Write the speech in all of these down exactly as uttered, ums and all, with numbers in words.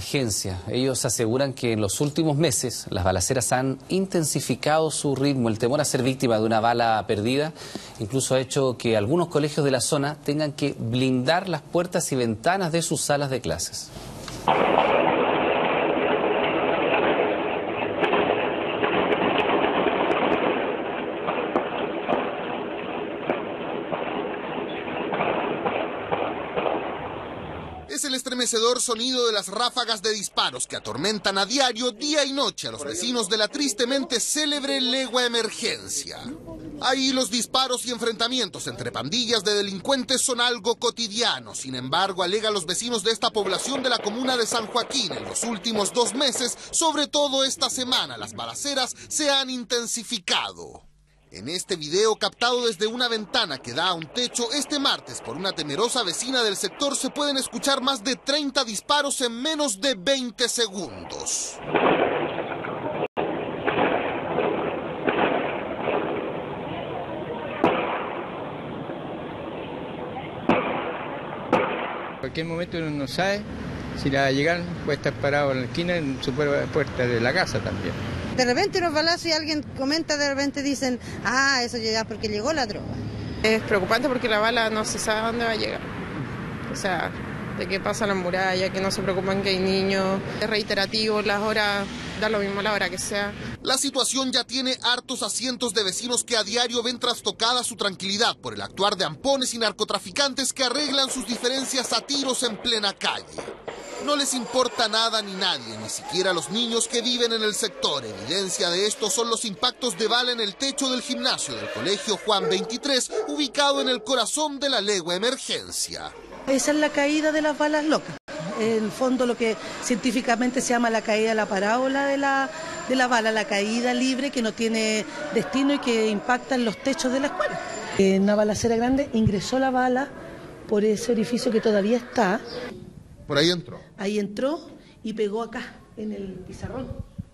emergencia. Ellos aseguran que en los últimos meses las balaceras han intensificado su ritmo. El temor a ser víctima de una bala perdida incluso ha hecho que algunos colegios de la zona tengan que blindar las puertas y ventanas de sus salas de clases. Es el estremecedor sonido de las ráfagas de disparos que atormentan a diario, día y noche, a los vecinos de la tristemente célebre Legua Emergencia. Ahí los disparos y enfrentamientos entre pandillas de delincuentes son algo cotidiano. Sin embargo, alegan los vecinos de esta población de la comuna de San Joaquín, en los últimos dos meses, sobre todo esta semana, las balaceras se han intensificado. En este video captado desde una ventana que da a un techo este martes por una temerosa vecina del sector se pueden escuchar más de treinta disparos en menos de veinte segundos. En cualquier momento uno no sabe si la va a llegar, puede estar parado en la esquina en su puerta de la casa también. De repente unos balazos y alguien comenta, de repente dicen, ah, eso llega porque llegó la droga. Es preocupante porque la bala no se sabe a dónde va a llegar. O sea, de qué pasa la muralla, que no se preocupan que hay niños. Es reiterativo, las horas, da lo mismo la hora que sea. La situación ya tiene hartos a cientos de vecinos que a diario ven trastocada su tranquilidad por el actuar de ampones y narcotraficantes que arreglan sus diferencias a tiros en plena calle. No les importa nada ni nadie, ni siquiera los niños que viven en el sector. Evidencia de esto son los impactos de bala en el techo del gimnasio del Colegio Juan veintitrés, ubicado en el corazón de la Legua Emergencia. Esa es la caída de las balas locas. En el fondo lo que científicamente se llama la caída de la parábola de la, de la bala, la caída libre que no tiene destino y que impacta en los techos de la escuela. En una balacera grande ingresó la bala por ese orificio que todavía está. Por ahí entró. Ahí entró y pegó acá, en el pizarrón.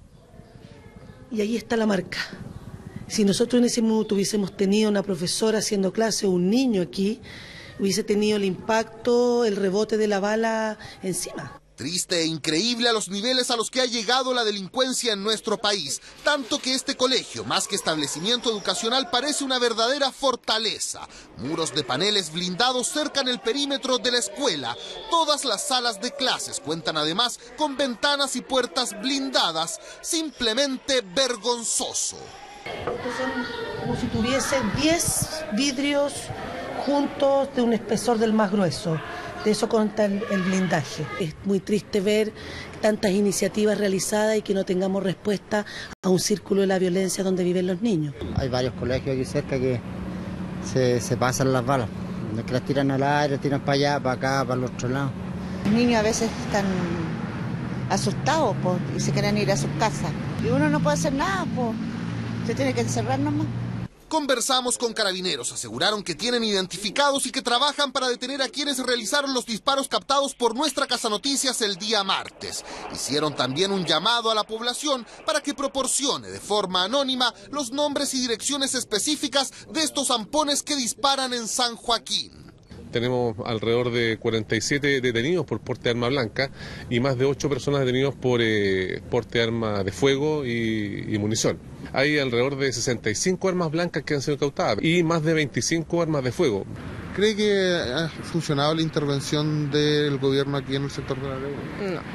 Y ahí está la marca. Si nosotros en ese minuto hubiésemos tenido una profesora haciendo clase, un niño aquí, hubiese tenido el impacto, el rebote de la bala encima. Triste e increíble a los niveles a los que ha llegado la delincuencia en nuestro país, tanto que este colegio, más que establecimiento educacional, parece una verdadera fortaleza. Muros de paneles blindados cercan el perímetro de la escuela. Todas las salas de clases cuentan además con ventanas y puertas blindadas. Simplemente vergonzoso. Estos son como si tuviesen diez vidrios juntos de un espesor del más grueso. De eso consta el, el blindaje. Es muy triste ver tantas iniciativas realizadas y que no tengamos respuesta a un círculo de la violencia donde viven los niños. Hay varios colegios aquí cerca que se, se pasan las balas, que las tiran al aire, tiran para allá, para acá, para el otro lado. Los niños a veces están asustados po, y se quieren ir a sus casas. Y uno no puede hacer nada, po. Se tiene que encerrar nomás. Conversamos con carabineros, aseguraron que tienen identificados y que trabajan para detener a quienes realizaron los disparos captados por Nuestra Casa Noticias el día martes. Hicieron también un llamado a la población para que proporcione de forma anónima los nombres y direcciones específicas de estos ampones que disparan en San Joaquín. Tenemos alrededor de cuarenta y siete detenidos por porte de arma blanca y más de ocho personas detenidos por eh, porte de arma de fuego y, y munición. Hay alrededor de sesenta y cinco armas blancas que han sido incautadas y más de veinticinco armas de fuego. ¿Cree que ha funcionado la intervención del gobierno aquí en el sector de la Legua?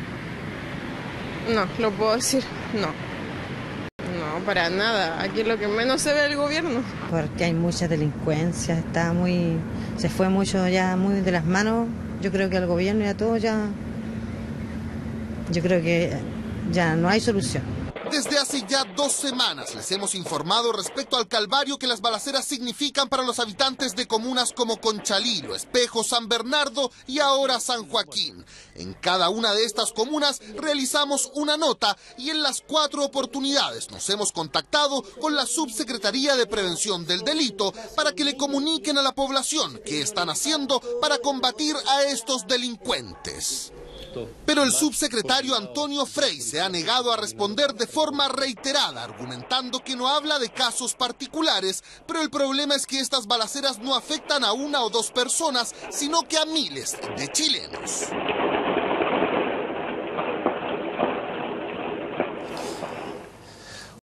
No. No, lo puedo decir, no. No, para nada. Aquí es lo que menos se ve del gobierno. Porque hay mucha delincuencia, está muy, se fue mucho ya muy de las manos. Yo creo que al gobierno y a todo ya, yo creo que ya no hay solución. Desde hace ya dos semanas les hemos informado respecto al calvario que las balaceras significan para los habitantes de comunas como Conchalí, Espejo, San Bernardo y ahora San Joaquín. En cada una de estas comunas realizamos una nota y en las cuatro oportunidades nos hemos contactado con la Subsecretaría de Prevención del Delito para que le comuniquen a la población qué están haciendo para combatir a estos delincuentes. Pero el subsecretario Antonio Frey se ha negado a responder de forma reiterada, argumentando que no habla de casos particulares, pero el problema es que estas balaceras no afectan a una o dos personas, sino que a miles de chilenos.